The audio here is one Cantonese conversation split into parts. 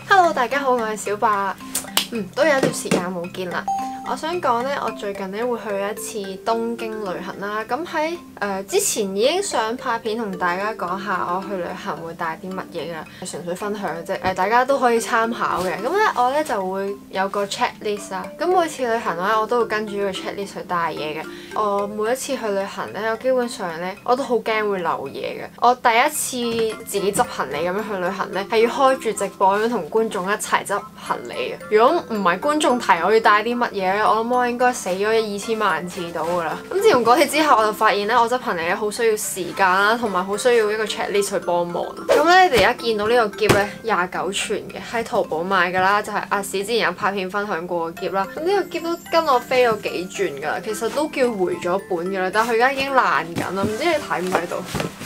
Hello， 大家好，我係小白。都有一段時間冇見啦。我想講呢，我最近呢會去一次東京旅行啦。咁喺之前已經想拍片同大家講下我去旅行會帶啲乜嘢㗎，純粹分享啫。大家都可以參考嘅。咁咧我咧就會有個 checklist 啦。咁每次旅行咧我都會跟住呢個 checklist 去帶嘢嘅。我每一次去旅行咧，我基本上咧我都好驚會漏嘢嘅。我第一次自己執行李咁樣去旅行咧，係要開住直播咁樣同觀眾一齊執行李嘅。如果唔係觀眾提我要帶啲乜嘢咧，我諗我應該死咗2000萬次到㗎啦。咁自從嗰次之後，我就發現咧，我執行李咧好需要時間啦，同埋好需要一個 checklist 去幫忙。咁咧，你哋而家見到呢個篋咧29寸嘅，喺淘寶買㗎啦，就係阿史之前有拍片分享過嘅篋啦。咁呢個篋都跟我飛咗幾轉㗎啦，其實都叫回咗本㗎啦，但係佢而家已經爛緊啦，唔知你睇唔睇到？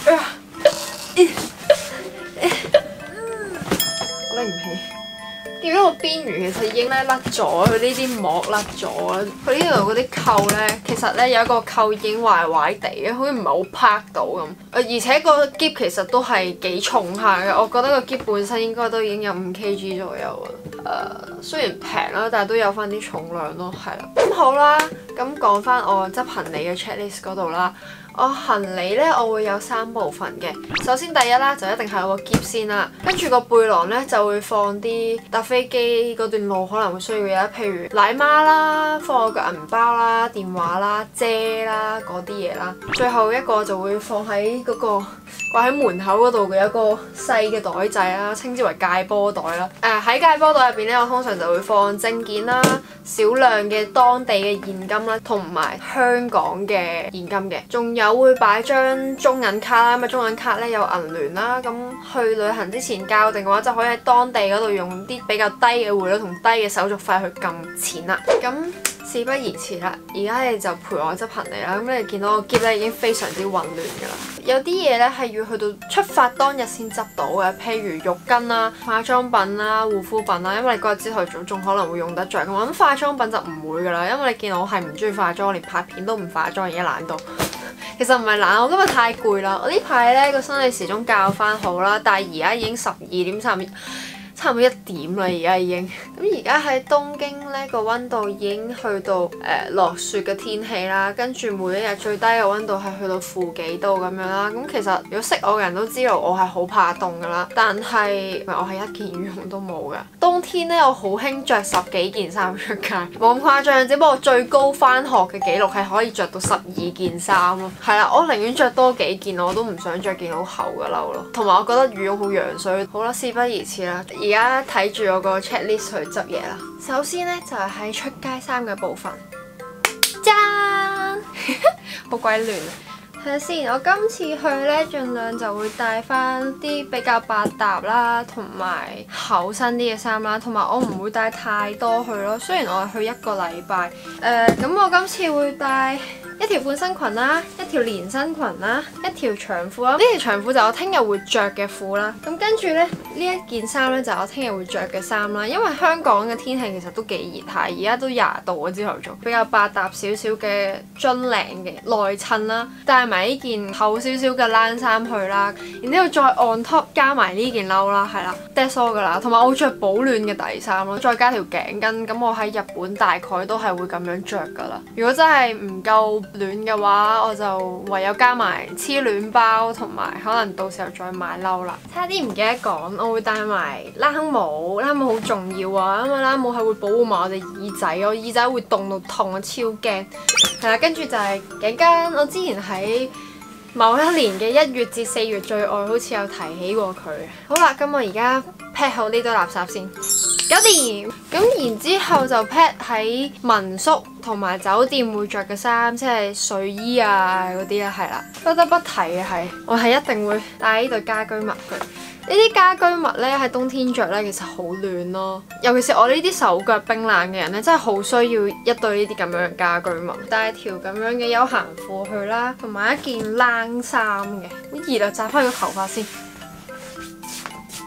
我拎唔起。見到個邊緣其實已經咧甩咗，佢呢啲膜甩咗啦。佢呢度嗰啲扣咧，其實咧有一個扣已經壞壞地嘅，好似唔係好拍到咁。而且個篋其實都係幾重下嘅，我覺得個篋本身應該都已經有5kg 左右啊。雖然平啦，但係都有翻啲重量咯，係啦。咁好啦，咁講翻我執行李嘅 checklist 嗰度啦。我行李咧，我會有3部分嘅。首先第一啦，就一定係有個篋先啦，跟住個背囊咧就會放啲搭飛機嗰段路可能會需要嘅，譬如奶媽啦，放我個銀包啦、電話啦、遮啦嗰啲嘢啦。最後一個就會放喺嗰個掛喺門口嗰度嘅一個細嘅袋仔啦，稱之為界波袋啦。喺界波袋入邊咧，我通常就會放證件啦、少量嘅當地嘅現金啦，同埋香港嘅現金嘅，仲有會擺張中銀卡啦。咁啊中銀卡咧有銀聯啦，咁去旅行之前校定嘅話，就可以喺當地嗰度用啲比較低嘅匯率同低嘅手續費去撳錢啦。咁事不宜遲啦，而家你就陪我執行李啦。咁你見到個篋咧已經非常之混亂㗎啦。有啲嘢咧係要去到出發當日先執到嘅，譬如浴巾啦、化妝品啦、護膚品啦，因為你嗰日朝頭早仲可能會用得着。咁化妝品就唔會㗎啦，因為你見我係唔中意化妝，連拍片都唔化妝，而家懶到。其實唔係懶，我今日太攰啦。我呢排咧個生理時鐘校翻好啦，但係而家已經12點差唔多1點啦，而家已經。咁而家喺東京呢個溫度已經去到落雪嘅天氣啦，跟住每一日最低嘅溫度係去到負幾度咁樣啦。咁其實如果識我嘅人都知道我係好怕凍噶啦，但係我係一件羽絨都冇噶。冬天呢，我好興着10幾件衫出街，冇咁誇張，只不過最高返學嘅紀錄係可以着到12件衫咯。係啦，我寧願着多幾件，我都唔想着件好厚嘅褸咯。同埋我覺得羽絨好樣衰。好啦，事不宜遲啦。而家睇住我個 checklist 去執嘢啦。首先呢，就係喺出街衫嘅部分，짜잔好鬼亂啊！睇下先，我今次去呢，盡量就會帶翻啲比較百搭啦，同埋厚身啲嘅衫啦，同埋我唔會帶太多去咯。雖然我係去1個禮拜，咁我今次會帶一條半身裙啦，一條連身裙啦，一條長褲啦。呢條長褲就我聽日會着嘅褲啦。咁跟住咧，呢一件衫咧就我聽日會着嘅衫啦。因為香港嘅天氣其實都幾熱下，而家都20度啊，朝頭早比較百搭少少嘅樽領嘅內襯啦，帶埋呢件厚少少嘅冷衫去啦，然之後再 on top 加埋呢件褸啦，係啦 that's all 噶啦。同埋我會着保暖嘅底衫咯，再加條頸巾。咁我喺日本大概都係會咁樣着噶啦。如果真係唔夠暖嘅話，我就唯有加埋黐暖包，同埋可能到時候再買褸啦。差啲唔記得講，我會帶埋冷帽，冷帽好重要啊，因為冷帽係會保護埋我哋耳仔，我耳仔會凍到痛啊，超驚。係啦，跟住就係頸巾，我之前喺某一年嘅1月至4月最愛好似有提起過佢。好啦，咁我而家 pack 好呢堆垃圾先。搞掂，咁然之後就 pack 喺民宿同埋酒店會着嘅衫，即係睡衣啊嗰啲啦，係啦。不得不提嘅係，我係一定會帶呢對家居襪去。呢啲家居襪咧喺冬天着咧，其實好暖咯。尤其是我呢啲手腳冰冷嘅人咧，真係好需要一對呢啲咁樣嘅家居襪。帶條咁樣嘅休閒褲去啦，同埋一件冷衫嘅。好熱啊，紮翻個頭髮先。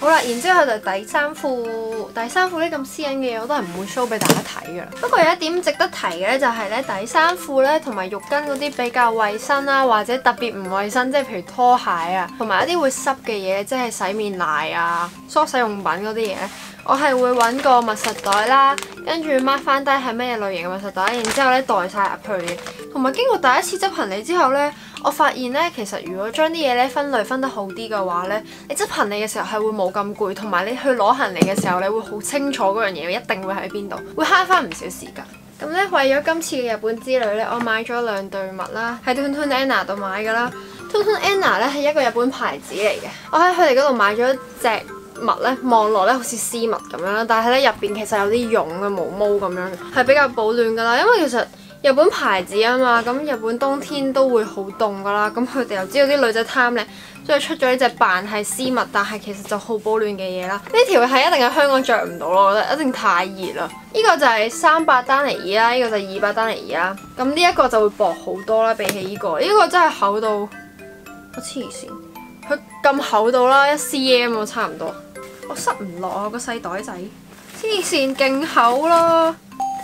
好啦，然之後就底衫褲，底衫褲呢咁私隱嘅嘢我都係唔會 show 俾大家睇㗎啦。不過有一點值得提嘅咧，就係咧底衫褲咧同埋浴巾嗰啲比較衞生啦，或者特別唔衞生，即係譬如拖鞋啊，同埋一啲會濕嘅嘢，即係洗面奶啊、梳洗用品嗰啲嘢咧。我係會揾個密實袋啦，跟住 mark 翻低係咩類型嘅密實袋，然之後咧袋晒入去嘅。同埋經過第一次執行李之後咧，我發現咧其實如果將啲嘢咧分類分得好啲嘅話咧，你執行李嘅時候係會冇咁攰，同埋你去攞行李嘅時候你會好清楚嗰樣嘢一定會喺邊度，會慳翻唔少時間。咁咧為咗今次嘅日本之旅咧，我買咗2對襪啦，喺 Toon Anna 度買㗎啦。Toon Anna 咧係一個日本牌子嚟嘅，我喺佢哋嗰度買咗隻襪咧，望落咧好似絲襪咁樣啦，但係咧入邊其實有啲絨嘅毛毛咁樣，係比較保暖㗎啦。因為其實日本牌子啊嘛，咁日本冬天都會好凍㗎啦，咁佢哋又知道啲女仔貪靚，所以出咗呢隻扮係絲襪，但係其實就好保暖嘅嘢啦。呢條係一定喺香港着唔到咯，我覺得一定太熱啦。呢個就係300丹尼爾啦，呢個就係200丹尼爾啦。咁呢一個就會薄好多啦，比起呢個，呢個真係厚到我黐線，佢咁厚到啦1cm喎，差唔多。我塞唔落啊個細袋仔，黐線勁厚咯！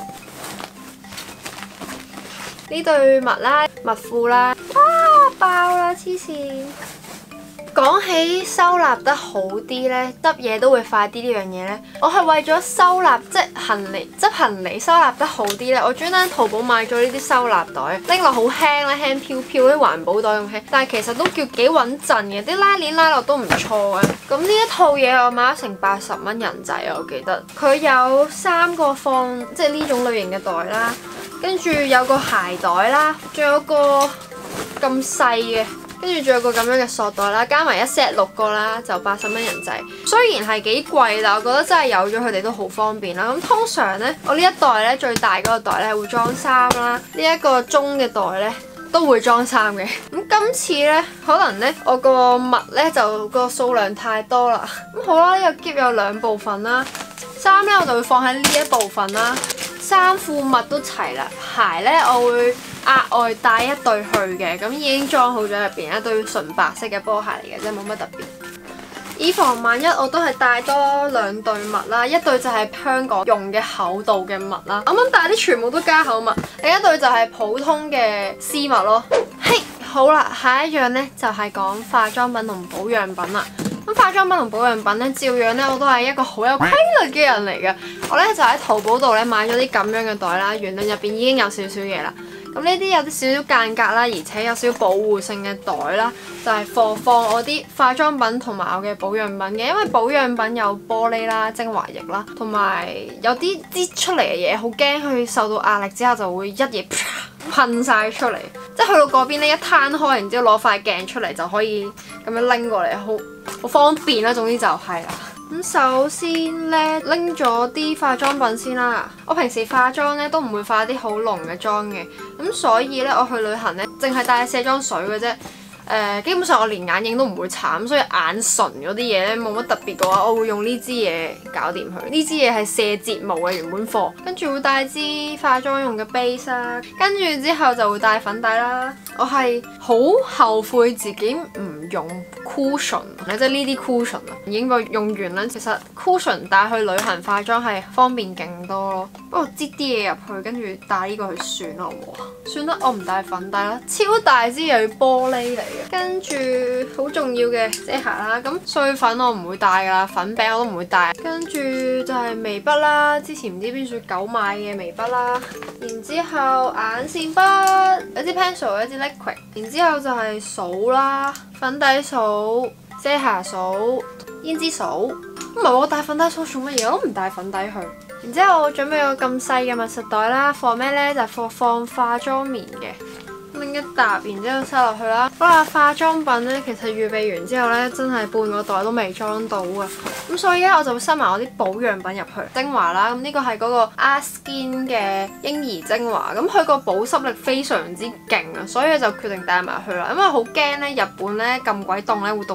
呢對襪啦、襪褲啦，哇爆啦黐線！講起收納得好啲呢，執嘢都會快啲呢樣嘢呢。我係為咗收納即執行李收納得好啲呢，我專登淘寶買咗呢啲收納袋，拎落好輕啦，輕飄飄啲環保袋咁輕，但係其實都叫幾穩陣嘅，啲拉鏈拉落都唔錯嘅。咁呢一套嘢我買咗成80蚊人仔啊，我記得佢有3個放即係呢種類型嘅袋啦，跟住有個鞋袋啦，仲有個咁細嘅。跟住仲有個咁樣嘅索袋啦，加埋一 set 6個啦，就80蚊人仔。雖然係幾貴，但我覺得真係有咗佢哋都好方便啦。咁通常呢，我呢一袋呢，最大嗰個袋呢，會裝衫啦，呢一個中嘅袋呢，都會裝衫嘅。咁今次呢，可能呢，我個襪呢，就個數量太多啦。咁好啦，呢個篋有2部分啦，衫呢，我就會放喺呢一部分啦。衫褲襪都齊啦，鞋呢，我會額外帶一對去嘅，咁已經裝好咗入邊一對純白色嘅波鞋嚟嘅啫，冇乜特別。以防萬一，我都係帶多2對襪啦，一對就係香港用嘅厚度嘅襪啦，啱啱帶啲全部都加厚襪，另一對就係普通嘅絲襪咯。嘿，好啦，下一樣呢，就係講化妝品同保養品啦。咁化妝品同保養品咧，照樣咧我都係一個好有規律嘅人嚟嘅。我咧就喺淘寶度咧買咗啲咁樣嘅袋啦，原來入邊已經有少少嘢啦。咁呢啲有啲少少間隔啦，而且有少少保護性嘅袋啦，就係放我啲化妝品同埋我嘅保養品嘅。因為保養品有玻璃啦、精華液啦，同埋有啲擠出嚟嘅嘢，好驚佢受到壓力之後就會一嘢噴晒出嚟。即係去到嗰邊咧，一攤開，然之後攞塊鏡出嚟就可以咁樣拎過嚟，好方便啦。總之就係啦。咁首先咧，拎咗啲化妝品先啦。我平時化妝咧都唔會化啲好濃嘅妝嘅，咁所以咧我去旅行咧，淨係帶卸妝水嘅啫。基本上我連眼影都唔會搽，咁所以眼唇嗰啲嘢咧冇乜特別嘅話，我會用呢支嘢搞掂佢。呢支嘢係卸睫毛嘅原本貨，跟住會帶支化妝用嘅 base 啦，跟住之後就會帶粉底啦。我係好後悔自己唔用 cushion， 即係呢啲 cushion 啊，已經用完啦。其實 cushion 帶去旅行化妝係方便勁多咯。不過擠啲嘢入去，跟住帶呢個去算啦，好唔好啊？算啦，我唔帶粉底啦，超大支又要玻璃嚟。跟住好重要嘅遮瑕啦，咁碎粉我唔會帶噶啦，粉餅我都唔會帶。跟住就係眉筆啦，之前唔知邊處狗買嘅眉筆啦，然之後眼線筆，有支 pencil， 有支 liquid， 然之後就係掃啦，粉底掃、遮瑕掃、胭脂掃。唔係我帶粉底掃做乜嘢？我都唔帶粉底去。然之後我準備個咁細嘅密實袋啦，放咩呢？就係放化妝棉嘅。拎一沓，然之後塞落去啦。好啦，化妝品咧，其實預備完之後咧，真係半個袋都未裝到啊。咁所以咧，我就會塞埋我啲保養品入去。精華啦，咁呢個係嗰個 ASKIN 嘅嬰兒精華，咁佢個保濕力非常之勁啊，所以就決定帶埋去啦。因為好驚咧，日本咧咁鬼凍咧會凍，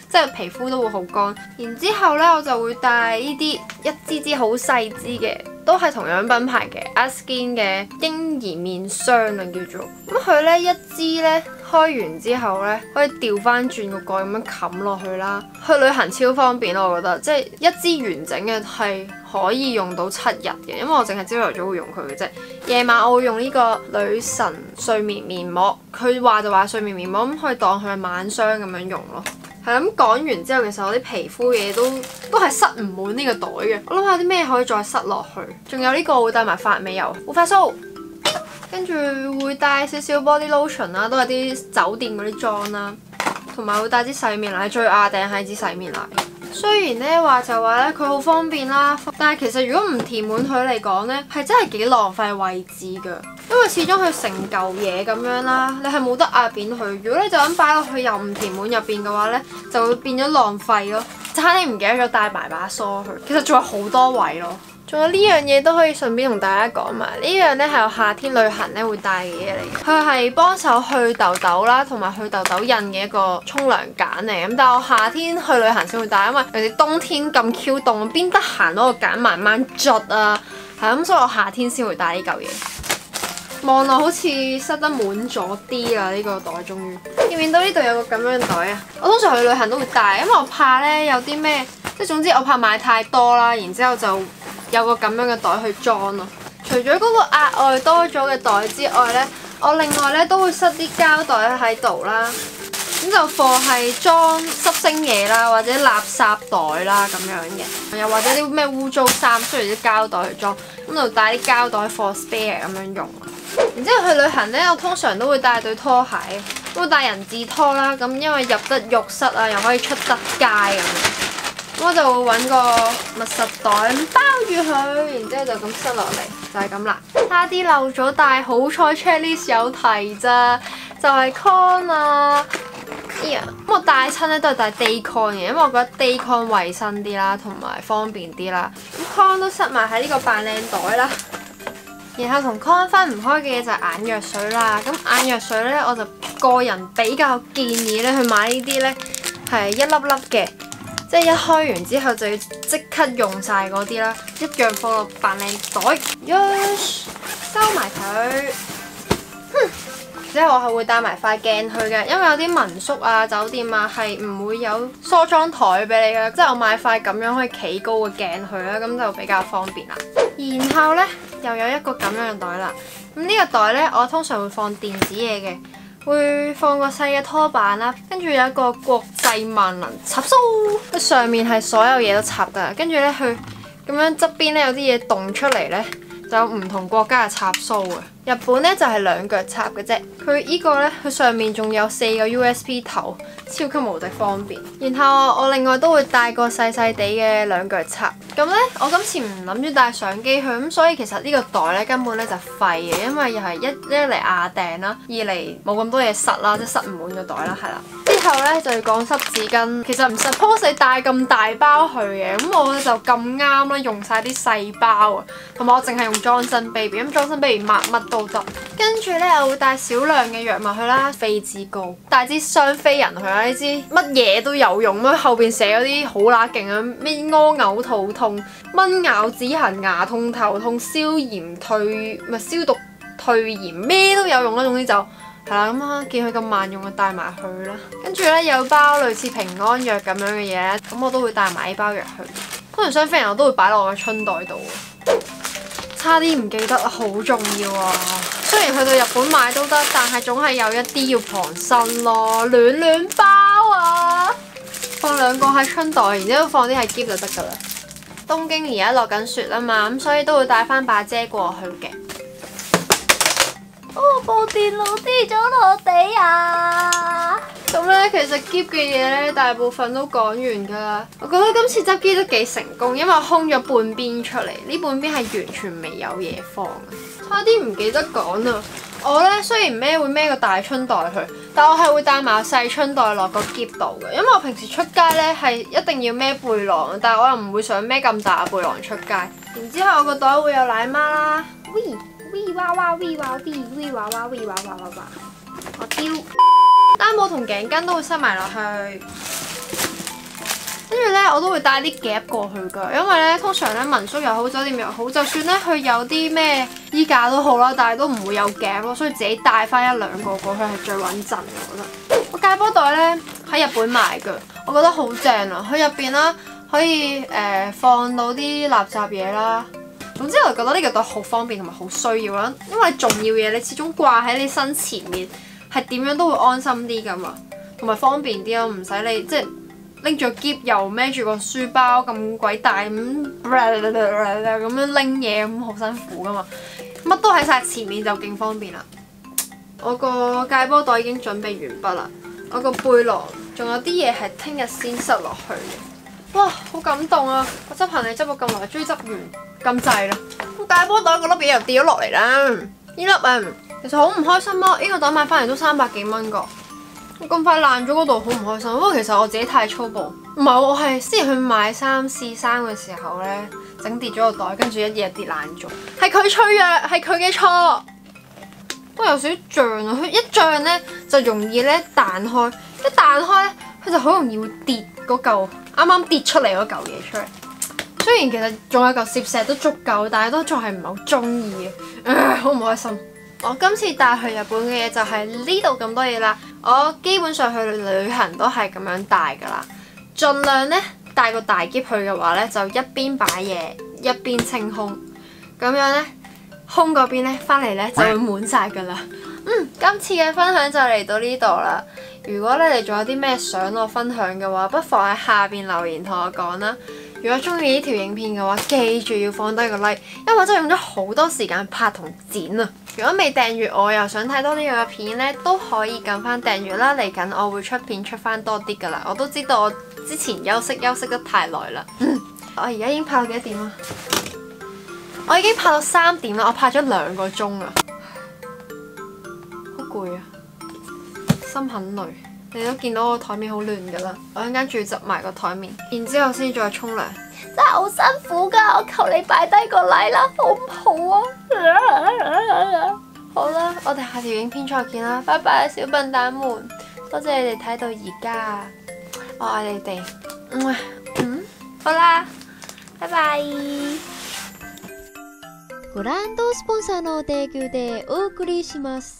即係皮膚都會好乾。然之後呢，我就會帶呢啲一支支好細支嘅，都係同樣品牌嘅 Askin 嘅嬰兒面霜啊叫做。咁佢呢一支呢，開完之後呢，可以調翻轉個蓋咁樣冚落去啦。去旅行超方便咯，我覺得即係一支完整嘅係可以用到7日嘅，因為我淨係朝頭早會用佢嘅啫。夜晚我會用呢個女神睡眠面膜，佢話就話睡眠面膜咁可以當佢係晚霜咁樣用咯。係啦，咁講完之後，其實我啲皮膚嘢都係塞唔滿呢個袋嘅。我諗下啲咩可以再塞落去，仲有呢個會帶埋髮尾油、護髮素，跟住會帶少少 body lotion 啦，都係啲酒店嗰啲裝啦，同埋會帶支洗面奶，最壓定係支洗面奶。雖然咧話就話咧佢好方便啦，但係其實如果唔填滿佢嚟講咧，係真係幾浪費位置㗎。因為始終佢成嚿嘢咁樣啦，你係冇得壓扁佢。如果你就咁擺落去又唔填滿入邊嘅話咧，就會變咗浪費咯。差啲唔記得咗帶埋把梳去，其實仲有好多位咯。仲有呢樣嘢都可以順便同大家講埋，呢樣咧係我夏天旅行咧會帶嘅嘢嚟嘅。佢係幫手去痘痘啦，同埋去痘痘印嘅一個沖涼梘嚟。咁但係我夏天去旅行先會帶，因為尤其冬天咁 Q 凍，邊得閒攞個梘慢慢捽啊？係咁，所以我夏天先會帶呢嚿嘢。望落好似塞得滿咗啲啦，呢個袋終於。見唔見到呢度有個咁樣嘅袋啊？我通常去旅行都會帶，因為我怕咧有啲咩，即係總之我怕買太多啦，然之後就有個咁樣嘅袋去裝咯。除咗嗰個額外多咗嘅袋之外咧，我另外咧都會塞啲膠袋喺度啦。咁就貨係裝濕星嘢啦，或者垃圾袋啦咁樣嘅，又或者啲咩污糟衫需要啲膠袋去裝，咁就帶啲膠袋 for spare 咁樣用。然之後去旅行呢，我通常都會帶對拖鞋，都會帶人字拖啦。咁因為入得浴室啊，又可以出得街咁樣。咁我就會揾個密實袋咁包住佢，然之後就咁塞落嚟，就係咁啦。差啲漏咗帶，好彩 checklist 有提咋，就係 con 啊。咁我帶親咧都係帶 day con 嘅，因為我覺得 day con 衞生啲啦，同埋方便啲啦。咁 con 都塞埋喺呢個扮靚袋啦。然後同 con 分唔開嘅嘢就係眼藥水啦。咁眼藥水咧，我就個人比較建議咧去買呢啲咧係一粒粒嘅，即係一開完之後就要即刻用晒嗰啲啦，一樣放落扮靚袋，收埋佢。之後我係會帶埋塊鏡去嘅，因為有啲民宿啊、酒店啊係唔會有梳妝台俾你嘅，即係我買塊咁樣可以企高嘅鏡去啦，咁就比較方便啦。然後呢，又有一個咁樣嘅袋啦，咁呢個袋呢，我通常會放電子嘢嘅，會放個細嘅拖板啦，跟住有一個國際萬能插蘇，佢上面係所有嘢都插㗎，跟住呢，佢咁樣側邊呢，有啲嘢動出嚟呢，就有唔同國家嘅插蘇啊。日本咧就係2腳插嘅啫，佢依個咧佢上面仲有4個 USB 頭，超級無敵方便。然後我另外都會帶個細細地嘅2腳插。咁咧我今次唔諗住帶相機去，咁所以其實呢個袋咧根本咧就廢嘅，因為又係一嚟壓訂啦，二嚟冇咁多嘢塞啦，即係塞唔滿個袋啦，係啦。之後咧就要講濕紙巾，其實唔 suppose 你帶咁大包去嘅，咁我就咁啱啦，用晒啲細包啊，同埋我淨係用 Johnson Baby， 咁 Johnson Baby 抹乜都得。跟住咧我會帶少量嘅藥物去啦，痱子膏，帶支雙飛人去啦，呢支乜嘢都有用啦，後邊寫嗰啲好乸勁啊，咩屙嘔肚痛、蚊咬止痕、牙痛、頭痛、消炎退咪消毒退炎，咩都有用啦，總之就係啦，咁啊見佢咁萬用就帶埋去啦。跟住咧有包類似平安藥咁樣嘅嘢，咁我都會帶埋呢包藥去。通常雙飛人我都會擺落我嘅春袋度，差啲唔記得啊，好重要啊！雖然去到日本買都得，但係總係有一啲要傍身咯，暖包啊！放2個喺春袋，然之後放啲喺篋就得㗎啦。東京而家落緊雪啊嘛，咁所以都會帶翻把遮過去嘅。哦，部電腦跌咗落地啊！咁咧，其實篋嘅嘢咧，大部分都講完㗎啦。我覺得今次執篋都幾成功，因為我空咗半邊出嚟，呢半邊係完全未有嘢放嘅。差啲唔記得講啊！我咧雖然會孭個大春袋去，但我係會帶埋個細春袋落個篋度嘅，因為我平時出街咧係一定要孭背囊，但係我又唔會想孭咁大嘅背囊出街。然之後我個袋會有奶媽啦，喂哇哇喂哇喂哇哇喂哇哇哇哇，我丟。單帽同頸巾都會塞埋落去。 跟住咧，我都會帶啲夾過去㗎，因為咧通常咧民宿又好，酒店又好，就算咧佢有啲咩衣架都好啦，但係都唔會有夾咯，所以自己帶翻一兩個過去係最穩陣嘅，我覺得。個芥波袋咧喺日本買㗎，我覺得好正啊！佢入邊啦可以放到啲垃圾嘢啦。總之我覺得呢個袋好方便同埋好需要啦，因為重要嘢你始終掛喺你身前面，係點樣都會安心啲㗎嘛，同埋方便啲咯，唔使你即係拎住個篋又孭住個書包咁鬼大咁樣拎嘢咁好辛苦㗎嘛，乜都喺晒前面就勁方便啦。我個芥波袋已經準備完畢啦，我個背囊仲有啲嘢係聽日先塞落去嘅。哇，好感動啊！我執行李執咗咁耐，終於執完咁滯啦。個芥波袋嗰粒嘢又跌咗落嚟啦，呢粒啊，其實好唔開心咯。呢個袋買翻嚟都300幾蚊個，咁快爛咗嗰度好唔開心。不過其實我自己太粗暴，唔係我係之前去買衫試衫嘅時候咧，整跌咗個袋，跟住一嘢跌爛咗，係佢脆弱，係佢嘅錯。不過有少少脹啊，佢一脹咧就容易咧彈開，一彈開咧佢就好容易會跌嗰嚿啱啱跌出嚟嗰嚿嘢出嚟。雖然其實仲有嚿攝石都足夠，但係都仲係唔係好中意嘅，好唔開心。我今次帶去日本嘅嘢就係呢度咁多嘢啦。我基本上去旅行都係咁樣帶㗎啦，盡量咧帶個大篋去嘅話咧，就一邊擺嘢一邊清空，咁樣咧。空嗰邊咧，翻嚟咧就會滿晒㗎啦。今次嘅分享就嚟到呢度啦。如果你哋仲有啲咩想我分享嘅話，不妨喺下邊留言同我講啦。如果中意呢條影片嘅話，記住要放低個 like，因為我真係用咗好多時間拍同剪啊。如果未訂閱我又想睇多啲嘅片咧，都可以撳翻訂閱啦。嚟緊我會出片出翻多啲㗎啦。我都知道我之前休息得太耐啦。我而家已經拍到幾多點啊？我已經拍到3點啦，我拍咗2個鐘啊，好攰啊，心很累。你都見到我台面好亂㗎啦，我一陣間仲要執埋個台面，然之後先再沖涼，真係好辛苦㗎。我求你擺低個 like 啦，好唔好啊？好啦，我哋下條影片再見啦，拜拜小笨蛋們，多謝你哋睇到而家，我愛你哋，好啦，拜拜。 ご覧とスポンサーの提供でお送りします。